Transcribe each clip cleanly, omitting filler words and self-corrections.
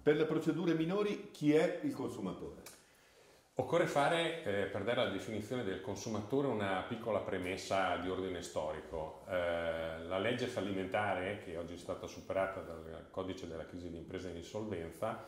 Per le procedure minori, chi è il consumatore? Occorre fare, per dare la definizione del consumatore, una piccola premessa di ordine storico. La legge fallimentare, che oggi è stata superata dal codice della crisi di impresa in insolvenza,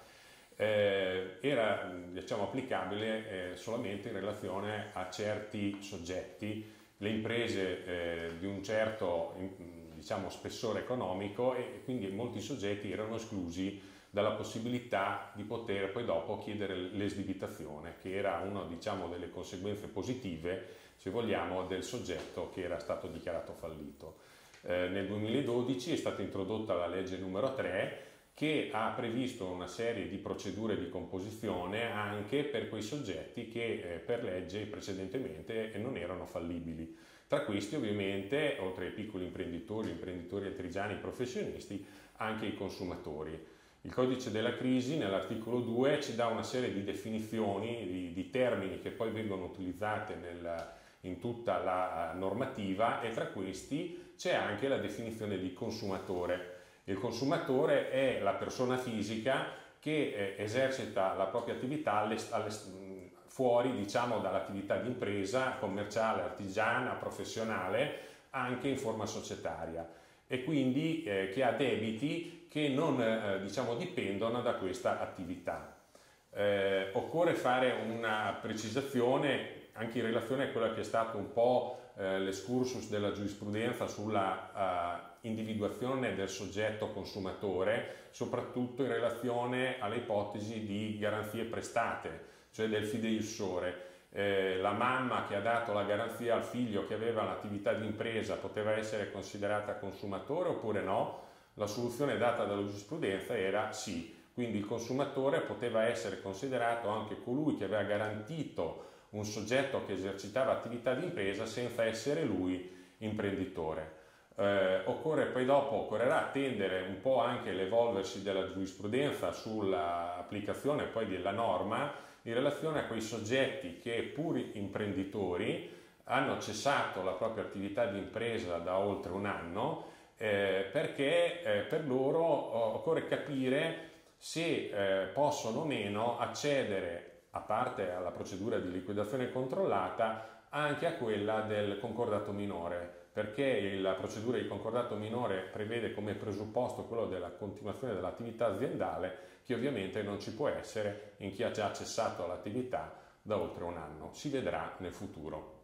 era diciamo, applicabile solamente in relazione a certi soggetti, le imprese di un certo diciamo, spessore economico, e quindi molti soggetti erano esclusi dalla possibilità di poter poi dopo chiedere l'esdebitazione, che era una diciamo, delle conseguenze positive, se vogliamo, del soggetto che era stato dichiarato fallito. Nel 2012 è stata introdotta la legge numero 3, che ha previsto una serie di procedure di composizione anche per quei soggetti che per legge precedentemente non erano fallibili. Tra questi ovviamente, oltre ai piccoli imprenditori, artigiani, professionisti, anche i consumatori. Il codice della crisi nell'articolo 2 ci dà una serie di definizioni, di termini che poi vengono utilizzate in tutta la normativa, e tra questi c'è anche la definizione di consumatore. Il consumatore è la persona fisica che esercita la propria attività fuori, diciamo, dall'attività di impresa commerciale, artigiana, professionale, anche in forma societaria, e quindi che ha debiti che non diciamo, dipendono da questa attività. Occorre fare una precisazione anche in relazione a quello che è stato un po' l'escursus della giurisprudenza sulla individuazione del soggetto consumatore, soprattutto in relazione alle ipotesi di garanzie prestate, cioè del fideiussore. La mamma che ha dato la garanzia al figlio che aveva un'attività di impresa poteva essere considerata consumatore oppure no? La soluzione data dalla giurisprudenza era sì, quindi il consumatore poteva essere considerato anche colui che aveva garantito un soggetto che esercitava attività di impresa senza essere lui imprenditore. Occorrerà attendere un po' anche l'evolversi della giurisprudenza sull'applicazione poi della norma in relazione a quei soggetti che, pur imprenditori, hanno cessato la propria attività di impresa da oltre un anno, perché per loro occorre capire se possono o meno accedere, a parte alla procedura di liquidazione controllata, anche a quella del concordato minore, perché la procedura di concordato minore prevede come presupposto quello della continuazione dell'attività aziendale, che ovviamente non ci può essere in chi ha già cessato l'attività da oltre un anno. Si vedrà nel futuro.